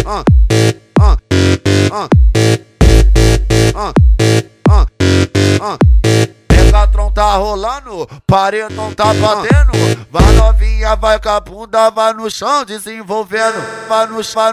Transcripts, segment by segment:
Megatron tá rolando, paredão tá batendo. Vai novinha, vai com a bunda, vai no chão desenvolvendo. Vai no chão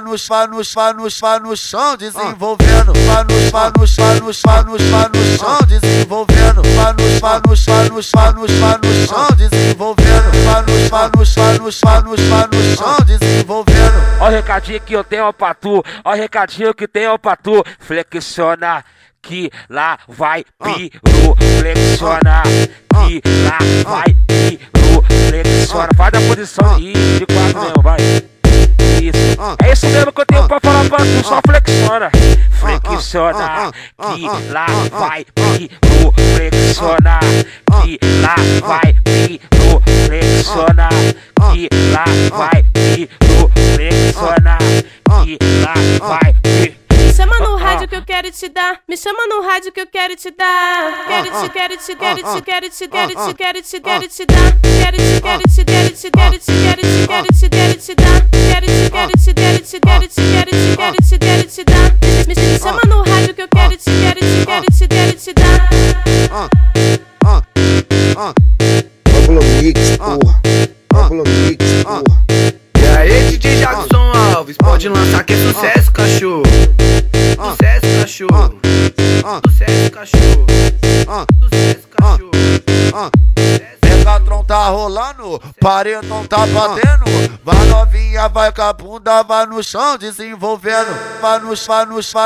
desenvolvendo. Vai no chão desenvolvendo. Vai no chão desenvolvendo. Vai no chão desenvolvendo. Ó o recadinho que eu tenho pra tu, ó o recadinho que tenho pra tu. Flexiona, que lá vai piru, flexiona, que lá vai piru, flexiona. Faz a posição de quatro mesmo, vai. Isso, é isso mesmo que eu tenho pra falar pra tu, só flexiona. Flexiona, que lá vai piru, flexiona, que lá vai piru, flexiona, que lá vai piru, flexiona, que lá vai piru. Me chama no rádio que eu quero te dar. Me chama no rádio que eu quero te dar. Quero te dar. Quero te dar. Quero te dar. Quero te dar. Quero te dar. Me chama no rádio que eu quero te dar. Pablo Mix, porra. Pablo Mix, porra. E aí, DJ Jackson Alves, pode lançar que é sucesso, cachorro. Sucesso, cachorro. Sucesso, cachorro. Sucesso, cachorro. Megatron tá rolando, paredão tá batendo. Vai novinha, vai com a bunda, vai no chão desenvolvendo. Vai no chão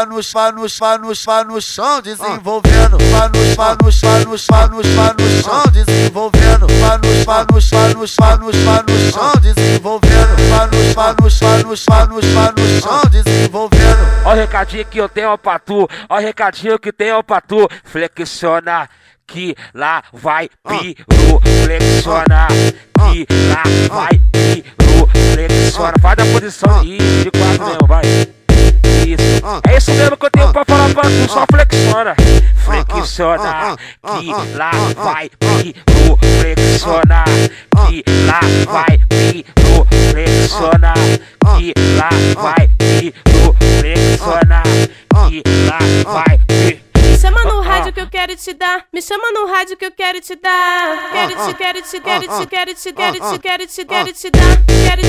desenvolvendo. Vai no chão desenvolvendo. Vai no chão desenvolvendo. Vai no chão desenvolvendo. Ó o recadinho que eu tenho pra tu, ó o recadinho que tenho pra tu. Flexiona, que lá vai piru, flexiona, que lá vai piru, flexiona. Faz a posição de quatro mesmo, vai. Isso, é isso mesmo que eu tenho pra falar pra tu, só flexiona. Flexiona, que lá vai piru, flexiona, que lá vai piru, flexiona, que lá vai piru, flexiona, que lá vai piru. Me chama no rádio que eu quero te dar. Me chama no rádio que eu quero te dar. Quero te dar. Quero te dar. Quero te dar. Quero te dar. Quero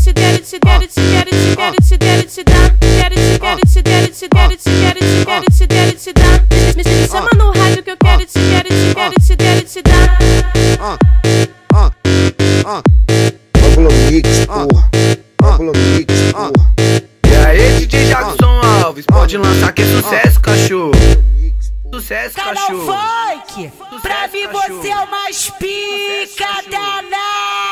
te dar. Me chama no rádio que eu quero te dar. Pablo Mix, porra. Pablo Mix, porra. E aí, DJ Jackson Alves, pode lançar que é sucesso, cachorro. Sucesso, cachorro. Canal Funk, pra mim você é o mais pica danado.